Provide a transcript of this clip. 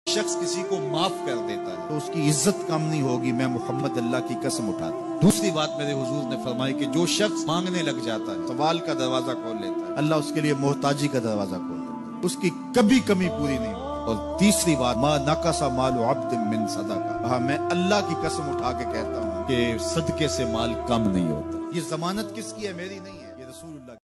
शख्स किसी को माफ कर देता है तो उसकी इज्जत कम नहीं होगी, मैं मोहम्मद अल्लाह की कसम उठाता हूं। दूसरी बात मेरे हुजूर ने फरमाई कि जो शख्स मांगने लग जाता है, सवाल का दरवाजा खोल लेता है, अल्लाह उसके लिए मोहताजी का दरवाजा खोल देता है, उसकी कभी कमी पूरी नहीं होती। और तीसरी बात, मा नकसा मालु अब्दिन मिन सदका, हाँ मैं अल्लाह की कसम उठा के कहता हूँ कि सदके से माल कम नहीं होता। ये जमानत किसकी है? मेरी नहीं है, ये रसूल